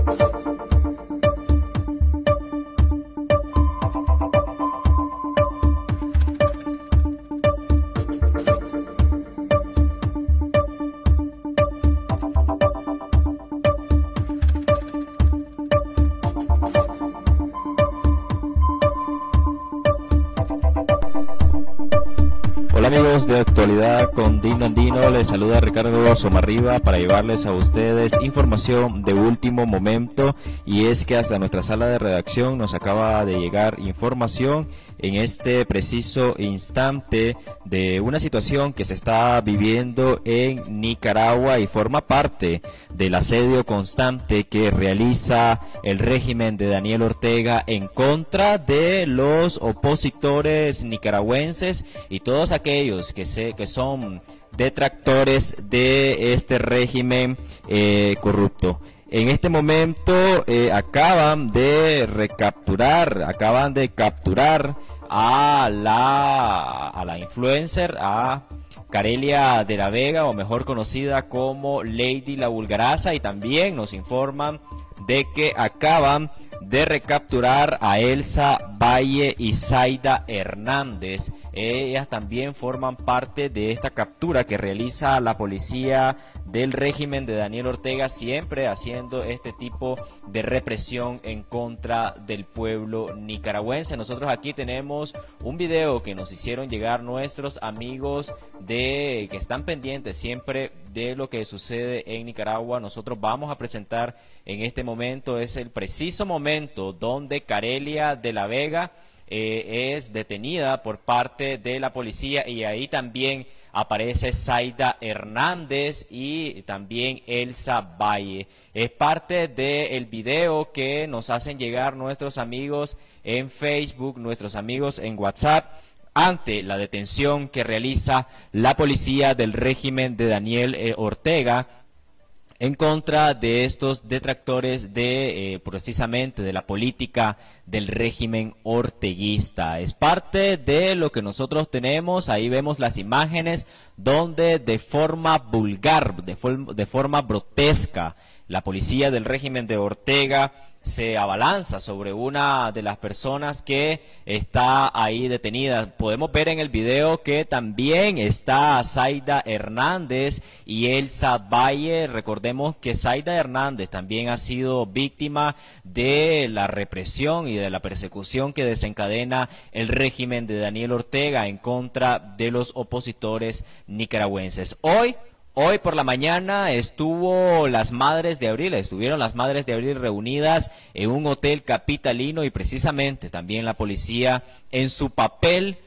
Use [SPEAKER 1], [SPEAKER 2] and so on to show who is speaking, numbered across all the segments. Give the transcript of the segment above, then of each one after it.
[SPEAKER 1] Hola amigos de Actualidad con Dino Andino, les saluda Ricardo Somarriba para llevarles a ustedes información de último momento, y es que hasta nuestra sala de redacción nos acaba de llegar información en este preciso instante de una situación que se está viviendo en Nicaragua y forma parte del asedio constante que realiza el régimen de Daniel Ortega en contra de los opositores nicaragüenses y todos aquellos que son detractores de este régimen corrupto. En este momento acaban de capturar a la influencer, a Carelia de la Vega, o mejor conocida como Lady La Vulgaraza, y también nos informan de que acaban de recapturar a Elsa Valle y Zaida Hernández. Ellas también forman parte de esta captura que realiza la policía del régimen de Daniel Ortega, siempre haciendo este tipo de represión en contra del pueblo nicaragüense. Nosotros aquí tenemos un video que nos hicieron llegar nuestros amigos que están pendientes siempre de lo que sucede en Nicaragua. Nosotros vamos a presentar en este momento, es el preciso momento donde Carelia de la Vega es detenida por parte de la policía, y ahí también aparece Zaida Hernández y también Elsa Valle. Es parte del video que nos hacen llegar nuestros amigos en Facebook, nuestros amigos en WhatsApp, ante la detención que realiza la policía del régimen de Daniel Ortega en contra de estos detractores precisamente de la política del régimen orteguista. Es parte de lo que nosotros tenemos. Ahí vemos las imágenes donde de forma vulgar, de forma grotesca, la policía del régimen de Ortega se abalanza sobre una de las personas que está ahí detenida. Podemos ver en el video que también está Zaida Hernández y Elsa Valle. Recordemos que Zaida Hernández también ha sido víctima de la represión y de la persecución que desencadena el régimen de Daniel Ortega en contra de los opositores nicaragüenses. Hoy por la mañana estuvieron las Madres de Abril reunidas en un hotel capitalino, y precisamente también la policía en su papel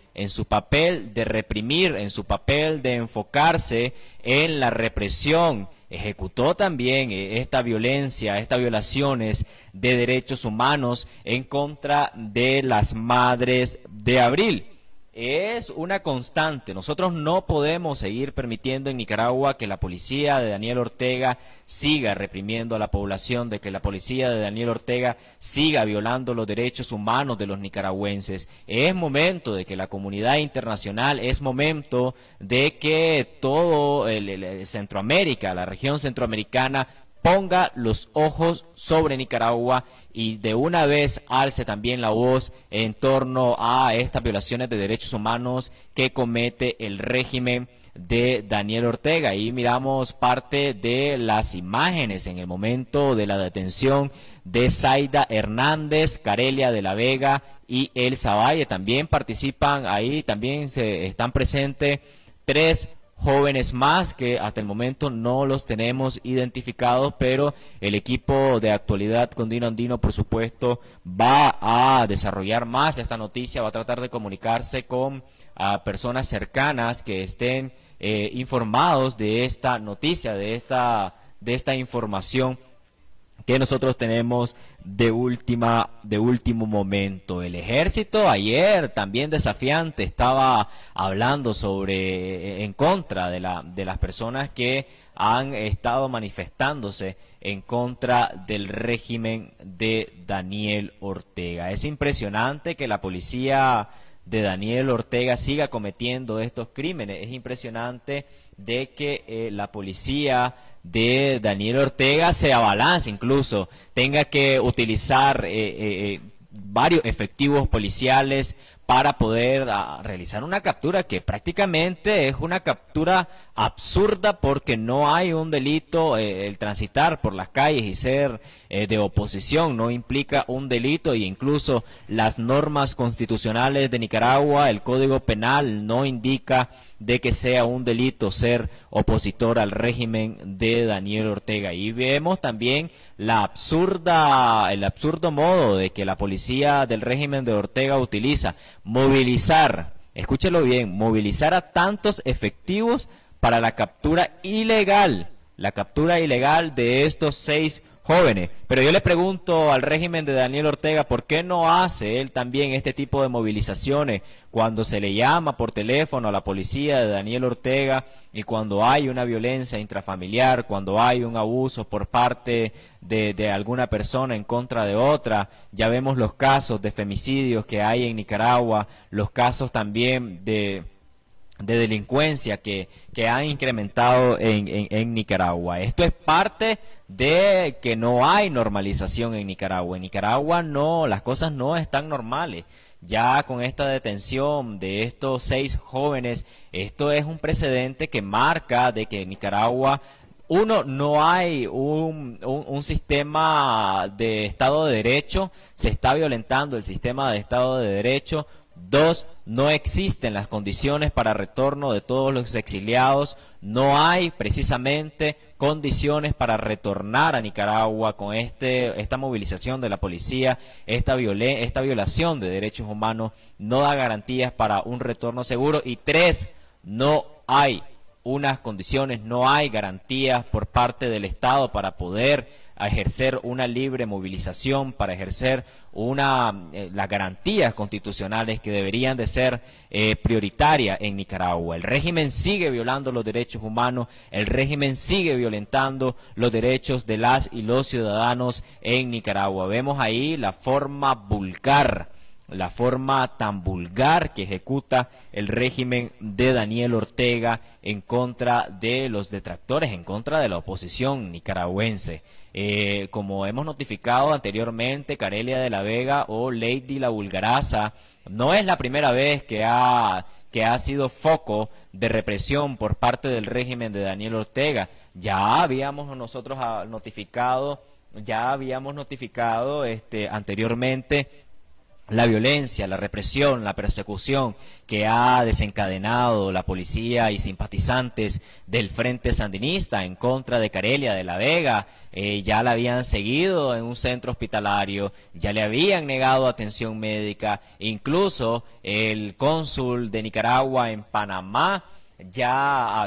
[SPEAKER 1] de reprimir, en su papel de enfocarse en la represión, ejecutó también esta violencia, estas violaciones de derechos humanos en contra de las Madres de Abril. Es una constante. Nosotros no podemos seguir permitiendo en Nicaragua que la policía de Daniel Ortega siga reprimiendo a la población, de que la policía de Daniel Ortega siga violando los derechos humanos de los nicaragüenses. Es momento de que la comunidad internacional, es momento de que todo el Centroamérica, la región centroamericana, ponga los ojos sobre Nicaragua y de una vez alce también la voz en torno a estas violaciones de derechos humanos que comete el régimen de Daniel Ortega. Ahí miramos parte de las imágenes en el momento de la detención de Zaida Hernández, Carelia de la Vega y Elsa Valle. También participan ahí, también están presentes 3 jóvenes más que hasta el momento no los tenemos identificados, pero el equipo de Actualidad con Dino Andino, por supuesto, va a desarrollar más esta noticia, va a tratar de comunicarse con personas cercanas que estén informados de esta noticia, de esta información que nosotros tenemos de último momento. El ejército ayer también desafiante estaba hablando en contra de las personas que han estado manifestándose en contra del régimen de Daniel Ortega. Es impresionante que la policía de Daniel Ortega siga cometiendo estos crímenes. Es impresionante de que la policía de Daniel Ortega se abalance, incluso tenga que utilizar varios efectivos policiales para poder realizar una captura que prácticamente es una captura absurda, porque no hay un delito. El transitar por las calles y ser de oposición no implica un delito, y incluso las normas constitucionales de Nicaragua, el Código Penal, no indica de que sea un delito ser opositor al régimen de Daniel Ortega. Y vemos también el absurdo modo de que la policía del régimen de Ortega utiliza: movilizar, escúchelo bien, movilizar a tantos efectivos para la captura ilegal de estos 6 jóvenes. Pero yo le pregunto al régimen de Daniel Ortega, ¿por qué no hace él también este tipo de movilizaciones cuando se le llama por teléfono a la policía de Daniel Ortega, y cuando hay una violencia intrafamiliar, cuando hay un abuso por parte de alguna persona en contra de otra? Ya vemos los casos de femicidios que hay en Nicaragua, los casos también de delincuencia que han incrementado en Nicaragua. Esto es parte de que no hay normalización en Nicaragua. En Nicaragua no, las cosas no están normales. Ya con esta detención de estos 6 jóvenes, esto es un precedente que marca de que en Nicaragua, uno, no hay un sistema de Estado de Derecho, se está violentando el sistema de Estado de Derecho. 2, no existen las condiciones para retorno de todos los exiliados. No hay precisamente condiciones para retornar a Nicaragua con esta movilización de la policía. Esta violación de derechos humanos no da garantías para un retorno seguro. Y 3, no hay unas condiciones, no hay garantías por parte del Estado para poder ejercer una libre movilización, para ejercer las garantías constitucionales que deberían de ser prioritarias en Nicaragua. El régimen sigue violando los derechos humanos, el régimen sigue violentando los derechos de las y los ciudadanos en Nicaragua. Vemos ahí la forma tan vulgar que ejecuta el régimen de Daniel Ortega en contra de los detractores, en contra de la oposición nicaragüense. Como hemos notificado anteriormente, Carelia de la Vega, o Lady la Bulgaraza, no es la primera vez que ha sido foco de represión por parte del régimen de Daniel Ortega. Ya habíamos nosotros notificado anteriormente la violencia, la represión, la persecución que ha desencadenado la policía y simpatizantes del Frente Sandinista en contra de Carelia de la Vega. Ya la habían seguido en un centro hospitalario, ya le habían negado atención médica, incluso el cónsul de Nicaragua en Panamá ya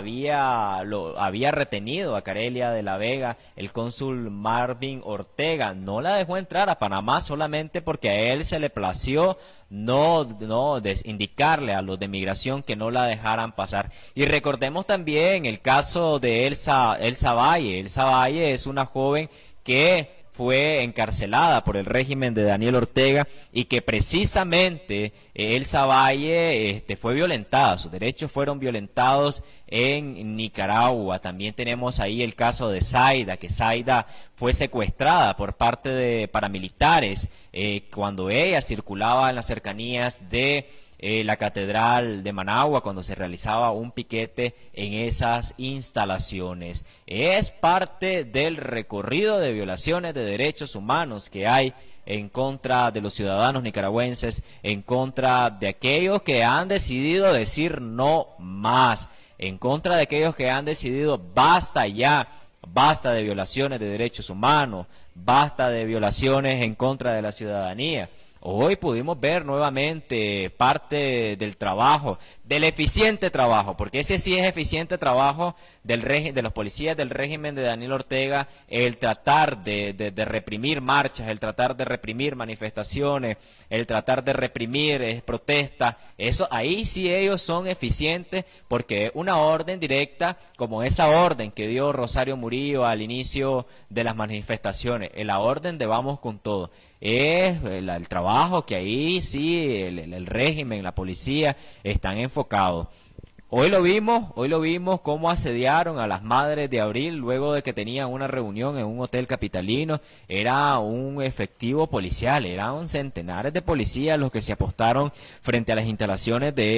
[SPEAKER 1] había retenido a Carelia de la Vega. El cónsul Marvin Ortega no la dejó entrar a Panamá solamente porque a él se le plació no indicarle a los de migración que no la dejaran pasar. Y recordemos también el caso de Elsa Valle. Elsa Valle es una joven que fue encarcelada por el régimen de Daniel Ortega, y que precisamente Elsa Valle fue violentada, sus derechos fueron violentados en Nicaragua. También tenemos ahí el caso de Zaida, que Zaida fue secuestrada por parte de paramilitares cuando ella circulaba en las cercanías de la Catedral de Managua, cuando se realizaba un piquete en esas instalaciones. Es parte del recorrido de violaciones de derechos humanos que hay en contra de los ciudadanos nicaragüenses, en contra de aquellos que han decidido decir no más, en contra de aquellos que han decidido basta ya, basta de violaciones de derechos humanos, basta de violaciones en contra de la ciudadanía. Hoy pudimos ver nuevamente parte del trabajo, del eficiente trabajo, porque ese sí es eficiente trabajo de los policías del régimen de Daniel Ortega, el tratar de reprimir marchas, el tratar de reprimir manifestaciones, el tratar de reprimir protestas. Eso ahí sí ellos son eficientes, porque una orden directa, como esa orden que dio Rosario Murillo al inicio de las manifestaciones, la orden de vamos con todo. Es el trabajo que ahí sí el régimen, la policía están enfocados. Hoy lo vimos cómo asediaron a las madres de Abril luego de que tenían una reunión en un hotel capitalino. Era un efectivo policial, eran centenares de policías los que se apostaron frente a las instalaciones de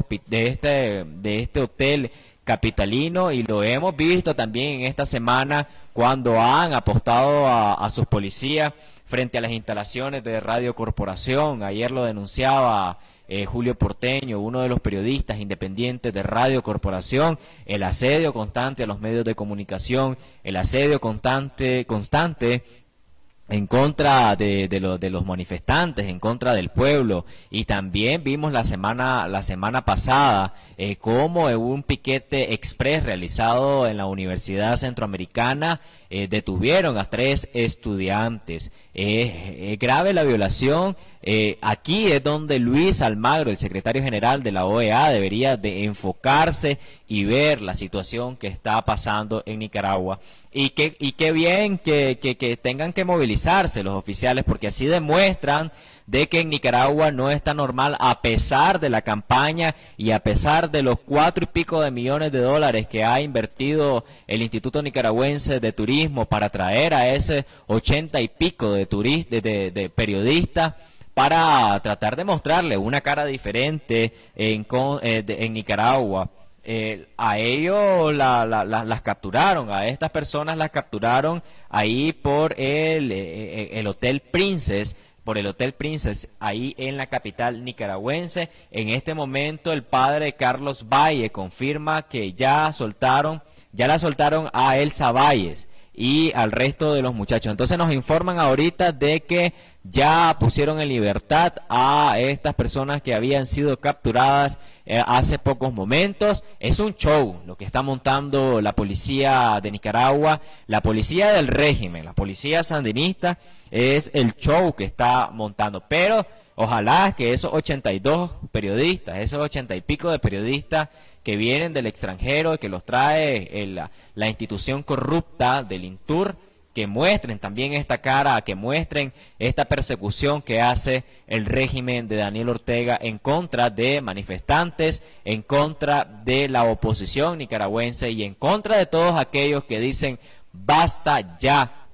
[SPEAKER 1] este hotel capitalino, y lo hemos visto también en esta semana cuando han apostado a sus policías frente a las instalaciones de Radio Corporación. Ayer lo denunciaba Julio Porteño, uno de los periodistas independientes de Radio Corporación, el asedio constante a los medios de comunicación, el asedio constante en contra de los manifestantes, en contra del pueblo. Y también vimos la semana pasada cómo en un piquete express realizado en la Universidad Centroamericana detuvieron a 3 estudiantes. Es grave la violación. Aquí es donde Luis Almagro, el secretario general de la OEA, debería de enfocarse y ver la situación que está pasando en Nicaragua. Y qué bien que tengan que movilizarse los oficiales, porque así demuestran de que en Nicaragua no está normal, a pesar de la campaña y a pesar de los 4 y pico de millones de dólares que ha invertido el Instituto Nicaragüense de Turismo para traer a ese 80 y pico de periodistas para tratar de mostrarle una cara diferente en Nicaragua. A ellos las capturaron, a estas personas las capturaron ahí por el Hotel Princess, ahí en la capital nicaragüense. En este momento el padre Carlos Valle confirma que ya la soltaron a Elsa Valles y al resto de los muchachos. Entonces nos informan ahorita de que ya pusieron en libertad a estas personas que habían sido capturadas hace pocos momentos. Es un show lo que está montando la policía de Nicaragua, la policía del régimen, la policía sandinista, es el show que está montando. Pero ojalá que esos 82 periodistas, esos 80 y pico de periodistas que vienen del extranjero, que los trae la institución corrupta del INTUR, que muestren también esta cara, que muestren esta persecución que hace el régimen de Daniel Ortega en contra de manifestantes, en contra de la oposición nicaragüense y en contra de todos aquellos que dicen basta ya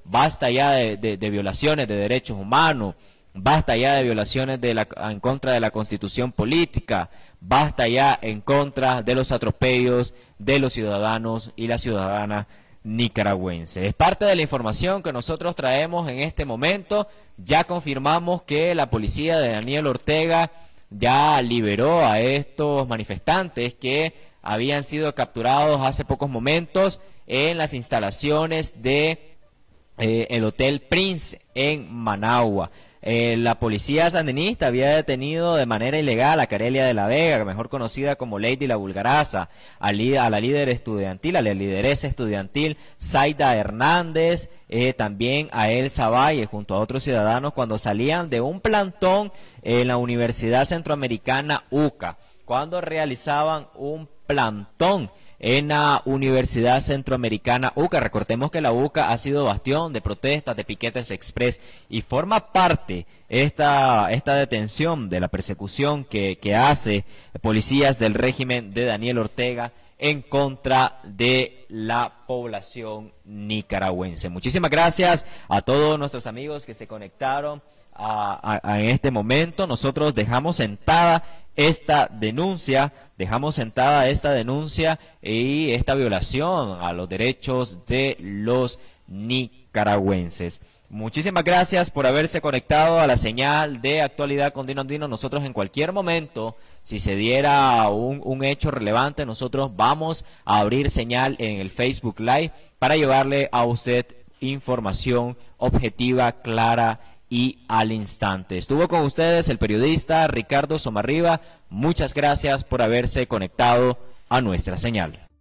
[SPEAKER 1] de violaciones de derechos humanos, basta ya de violaciones en contra de la Constitución política, basta ya en contra de los atropellos de los ciudadanos y las ciudadanas nicaragüense. Es parte de la información que nosotros traemos en este momento. Ya confirmamos que la policía de Daniel Ortega ya liberó a estos manifestantes que habían sido capturados hace pocos momentos en las instalaciones de el Hotel Prince en Managua. La policía sandinista había detenido de manera ilegal a Carelia de la Vega, mejor conocida como Lady la Vulgaraza, a la líder estudiantil, a la lideresa estudiantil Zaida Hernández, también a Elsa Valle, junto a otros ciudadanos, cuando salían de un plantón en la Universidad Centroamericana UCA, cuando realizaban un plantón en la Universidad Centroamericana UCA. Recordemos que la UCA ha sido bastión de protestas, de piquetes express, y forma parte esta detención de la persecución que hace policías del régimen de Daniel Ortega en contra de la población nicaragüense. Muchísimas gracias a todos nuestros amigos que se conectaron en este momento. Nosotros dejamos sentada esta denuncia y esta violación a los derechos de los nicaragüenses. Muchísimas gracias por haberse conectado a la señal de Actualidad con Dino Andino. Nosotros en cualquier momento, si se diera un hecho relevante, nosotros vamos a abrir señal en el Facebook Live para llevarle a usted información objetiva, clara y al instante. Estuvo con ustedes el periodista Ricardo Somarriba. Muchas gracias por haberse conectado a nuestra señal.